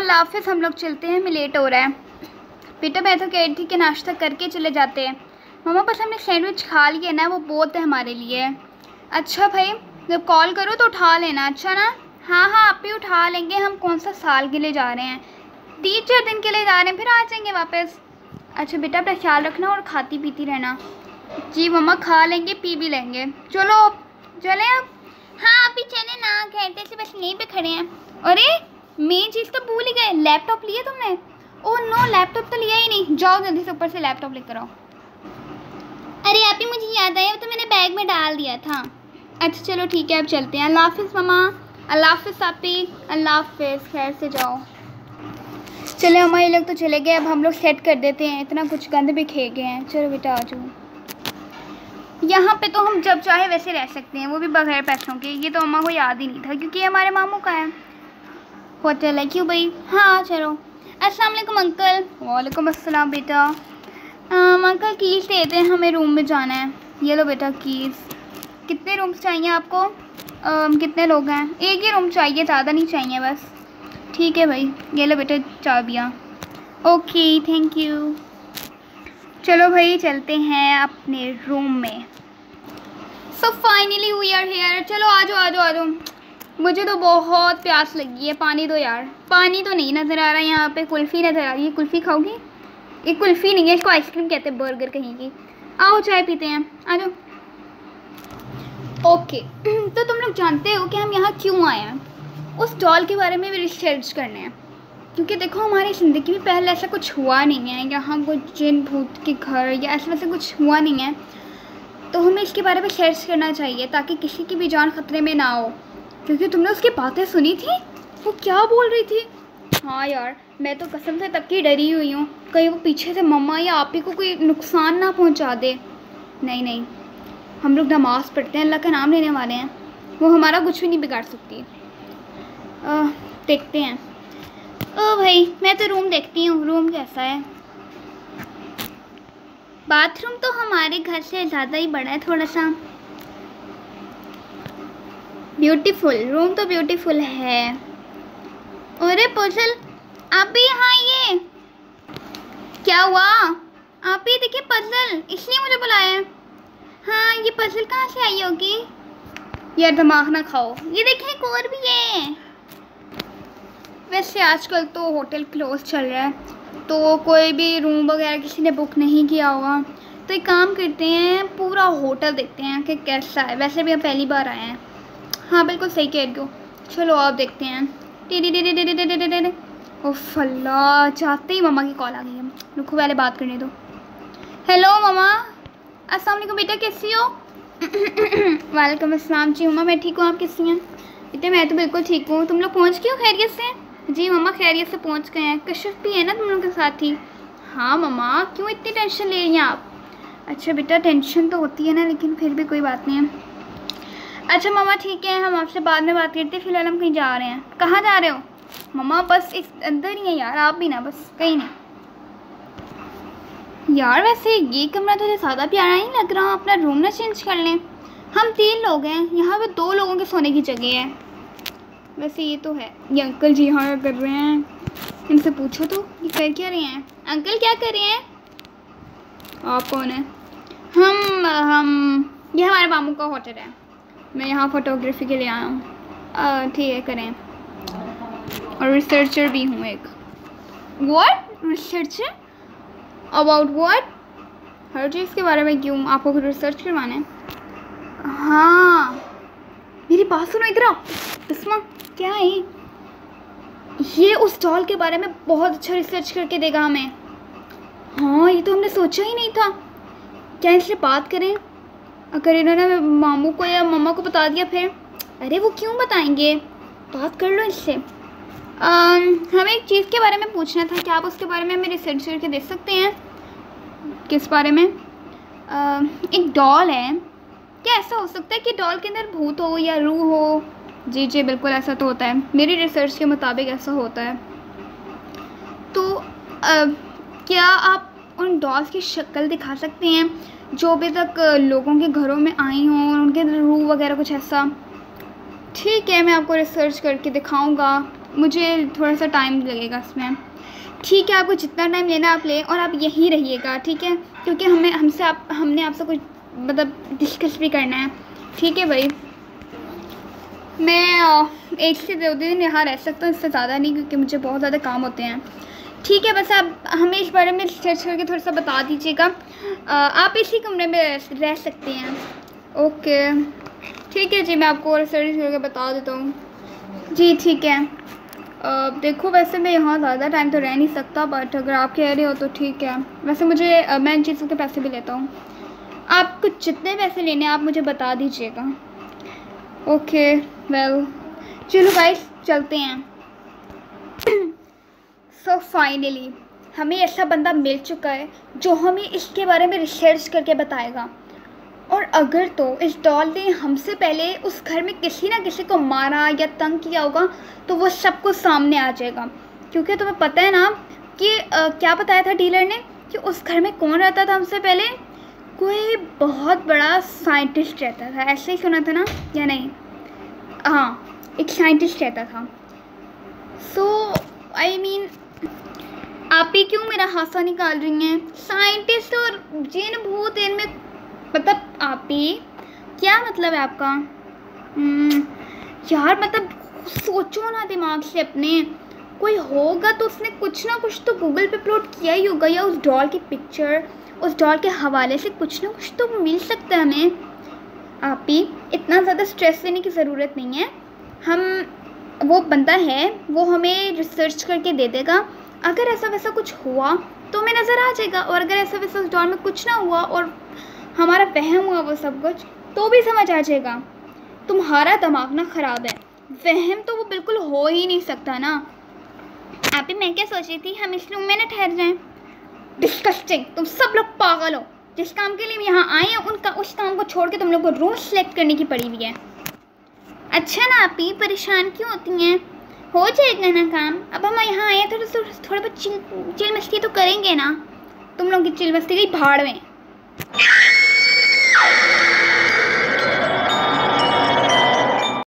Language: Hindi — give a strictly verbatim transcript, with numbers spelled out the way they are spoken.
अल्लाह हाफ़िज़, हम लोग चलते हैं, हमें लेट हो रहा है। बेटा मैं तो कह रही थी कि नाश्ता करके चले जाते हैं। मम्मा बस हमने सैंडविच खा लिया ना, वो बहुत है हमारे लिए। अच्छा भाई, जब कॉल करो तो उठा लेना, अच्छा ना? हाँ हाँ आप ही उठा लेंगे। हम कौन सा साल के लिए जा रहे हैं, तीन चार दिन के लिए जा रहे हैं, फिर आ जाएंगे वापस। अच्छा बेटा अपना ख्याल रखना और खाती पीती रहना। जी मम्मा खा लेंगे पी भी लेंगे। चलो चलें अब। हाँ अभी चले ना, कहते से बस यहीं पे खड़े हैं। अरे मेन चीज़ तो भूल ही गए, लैपटॉप लिया तुमने? ओह नो लैपटॉप तो लिया ही नहीं। जाओ जल्दी से ऊपर से लैपटॉप लेकर आओ। अरे आप ही मुझे याद आया, वो तो मैंने बैग में डाल दिया था। अच्छा चलो ठीक है अब चलते हैं। अल्लाह हाफ़िज़ मम्मा। अल्लाह हाफ़िज़ आपी। अल्लाह हाफ़िज़, खैर से जाओ। चले मम्मा ये लोग तो चले गए, अब हम लोग सेट कर देते हैं, इतना कुछ गंद भी खे गए हैं। चलो बेटा आ जाओ। यहाँ पे तो हम जब चाहे वैसे रह सकते हैं, वो भी बगैर पैसों के। ये तो अम्मा को याद ही नहीं था क्योंकि ये हमारे मामू का है होटल है। क्यों भाई? हाँ चलो। अस्सलाम वालेकुम अंकल। वालेकुम अस्सलाम बेटा। अंकल कीज़ दे दें, हमें रूम में जाना है। ये लो बेटा कीज़। कितने रूम्स चाहिए आपको? आ, कितने लोग हैं? एक ही रूम चाहिए, ज़्यादा नहीं चाहिए बस। ठीक है भाई, ये लो बेटा चाबियाँ। Okay thank you. चलो भाई चलते हैं अपने रूम में। So finally we are here. चलो आ जाओ आ जाओ आ जाओ। मुझे तो बहुत प्यास लगी है, पानी दो यार। पानी तो नहीं नज़र आ रहा है यहाँ पे, कुल्फ़ी नज़र आ रही है। कुल्फ़ी खाओगी? ये कुल्फ़ी नहीं है, इसको आइसक्रीम कहते हैं, बर्गर कहीं की। आओ चाय पीते हैं, आ जाओ। ओके तो तुम लोग जानते हो कि हम यहाँ क्यों आए हैं? उस डॉल के बारे में भी रिसर्च करने हैं, क्योंकि देखो हमारी ज़िंदगी में पहले ऐसा कुछ हुआ नहीं है, यहाँ कुछ जिन भूत के घर या ऐसा वैसा कुछ हुआ नहीं है, तो हमें इसके बारे में सर्च करना चाहिए ताकि किसी की भी जान खतरे में ना हो। क्योंकि तुमने उसकी बातें सुनी थी, वो क्या बोल रही थी? हाँ यार मैं तो कसम से तब की डरी हुई हूँ, कहीं वो पीछे से मम्मा या आप ही को कोई नुकसान ना पहुँचा दे। नहीं नहीं, हम लोग नमाज़ पढ़ते हैं, अल्लाह का नाम लेने वाले हैं, वो हमारा कुछ भी नहीं बिगाड़ सकती। आ, देखते हैं। ओ भाई मैं तो रूम देखती हूँ, रूम कैसा है? बाथरूम तो हमारे घर से ज़्यादा ही बड़ा है थोड़ा सा। ब्यूटीफुल रूम तो ब्यूटीफुल है। अरे पजल आप भी यहाँ आइए। क्या हुआ? आप ही देखिए पजल, इसलिए मुझे बुलाया है। हाँ ये पजल कहाँ से आई होगी? यार दिमाग ना खाओ, ये देखिए एक और भी है। वैसे आजकल तो होटल क्लोज चल रहा है, तो कोई भी रूम वगैरह किसी ने बुक नहीं किया होगा, तो एक काम करते हैं पूरा होटल देखते हैं कि कैसा है। वैसे भी हम पहली बार आए हैं। हाँ बिल्कुल सही कह रही हो, चलो आप देखते हैं। ओह अल्लाह, चाहते ही मम्मा की कॉल आ गई है। रुको पहले बात करने दो। Hello mamma. अस्सलाम वालेकुम बेटा, कैसी हो? वालेकुम अस्सलाम। जी मम्मा मैं ठीक हूँ, आप कैसी हैं? बेटा मैं तो बिल्कुल ठीक हूँ। तुम लोग पहुँच गए हो खैरियत से? जी मम्मा खैरियत से पहुँच गए हैं। कशिफ भी है ना तुम लोगों के साथ ही? हाँ मम्मा, क्यों इतनी टेंशन ले रही हैं आप? अच्छा बेटा टेंशन तो होती है ना, लेकिन फिर भी कोई बात नहीं है। अच्छा मम्मा ठीक है, हम आपसे बाद में बात करते हैं, फिलहाल हम कहीं जा रहे हैं। कहाँ जा रहे हो? मम्मा बस इस अंदर ही है यार, आप भी ना, बस कहीं नहीं। यार वैसे ये कमरा तो ज़्यादा प्यारा नहीं लग रहा, अपना रूम ना चेंज कर लें। हम तीन लोग हैं, यहाँ पे दो लोगों के सोने की जगह है। वैसे ये तो है। ये अंकल जी यहाँ क्या कर रहे हैं? इनसे पूछो तो, ये कर क्या रहे हैं? अंकल क्या कर रहे हैं? आप कौन है? हम हम ये हमारे मामू का होटल है, मैं यहाँ फोटोग्राफी के लिए आया हूँ। ठीक है करें, और रिसर्चर भी हूँ एक। व्हाट? रिसर्चर? About what? हर चीज़ के बारे में क्यों? आपको कुछ रिसर्च करवाना है? हाँ मेरी बात सुनो, इधर आओ। बिस्मा क्या है ये? उस डॉल के बारे में बहुत अच्छा रिसर्च करके देगा हमें। हाँ ये तो हमने सोचा ही नहीं था। क्या इससे बात करें? अगर इन्होंने मामू को या मम्मा को बता दिया फिर? अरे वो क्यों बताएंगे, बात कर लो इससे। हमें एक चीज़ के बारे में पूछना था, क्या आप उसके बारे में हमें रिसर्च करके दे सकते हैं? किस बारे में? आ, एक डॉल है, क्या ऐसा हो सकता है कि डॉल के अंदर भूत हो या रूह हो? जी जी बिल्कुल ऐसा तो होता है, मेरी रिसर्च के मुताबिक ऐसा होता है। तो आ, क्या आप उन डॉल्स की शक्ल दिखा सकते हैं जो अभी तक लोगों के घरों में आई हों, और उनके रूह वगैरह कुछ ऐसा? ठीक है मैं आपको रिसर्च करके दिखाऊंगा, मुझे थोड़ा सा टाइम लगेगा इसमें। ठीक है, आपको जितना टाइम लेना आप लें और आप यहीं रहिएगा, ठीक है, क्योंकि हमें हमसे आप हमने आपसे कुछ मतलब डिस्कस भी करना है। ठीक है भाई, मैं एक से दो दिन यहाँ रह सकता हूँ, इससे ज़्यादा नहीं, क्योंकि मुझे बहुत ज़्यादा काम होते हैं। ठीक है, बस आप हमें इस बारे में रिसर्च करके थोड़ा सा बता दीजिएगा। आप इसी कमरे में रह सकते हैं। ओके ठीक है जी, मैं आपको रिसर्च करके बता देता हूँ जी। ठीक है, आ, देखो वैसे मैं यहाँ ज़्यादा टाइम तो रह नहीं सकता, बट अगर आप कह रहे हो तो ठीक है। वैसे मुझे आ, मैं इन चीज़ों के पैसे भी लेता हूँ। आपको जितने पैसे लेने आप मुझे बता दीजिएगा। ओके वेल, चलो गाइस चलते हैं। सो फाइनली हमें ऐसा बंदा मिल चुका है जो हमें इसके बारे में रिसर्च करके बताएगा। और अगर तो इस डॉल ने हमसे पहले उस घर में किसी ना किसी को मारा या तंग किया होगा तो वो सब कुछ सामने आ जाएगा। क्योंकि तुम्हें पता है ना कि आ, क्या बताया था डीलर ने कि उस घर में कौन रहता था हमसे पहले? कोई बहुत बड़ा साइंटिस्ट रहता था, ऐसे ही सुना था ना या नहीं? हाँ, एक साइंटिस्ट रहता था। सो आई मीन आप ही क्यों मेरा हादसा निकाल रही हैं? साइंटिस्ट और जिन भूत इनमें मतलब आप ही क्या मतलब है आपका? यार मतलब सोचो ना दिमाग से अपने। कोई होगा तो उसने कुछ ना कुछ तो गूगल पे अपलोड किया ही होगा, या उस डॉल की पिक्चर, उस डॉल के हवाले से कुछ ना कुछ तो मिल सकता है हमें। आप ही इतना ज़्यादा स्ट्रेस लेने की ज़रूरत नहीं है। हम वो बंदा है वो हमें रिसर्च करके दे देगा। अगर ऐसा वैसा कुछ हुआ तो हमें नज़र आ जाएगा, और अगर ऐसा वैसा उस डॉल में कुछ ना हुआ और हमारा वहम हुआ वो सब कुछ, तो भी समझ आ जाएगा। तुम्हारा दिमाग ना ख़राब है, वहम तो वो बिल्कुल हो ही नहीं सकता ना। आप ही मैं क्या सोच रही थी, हम इस रूम में ना ठहर जाएं। डिस्कस्टिंग, तुम सब लोग पागल हो। जिस काम के लिए हम यहाँ आए हैं उनका उस काम को छोड़ के तुम लोग को रूम सेलेक्ट करने की पड़ी हुई है। अच्छा ना आप ही परेशान क्यों होती हैं? हो जाएगा ना काम। अब हम यहाँ आए हैं तो थोड़ा बहुत चिल चिल मस्ती तो करेंगे ना। तुम लोग की चिल मस्ती गई भाड़ में।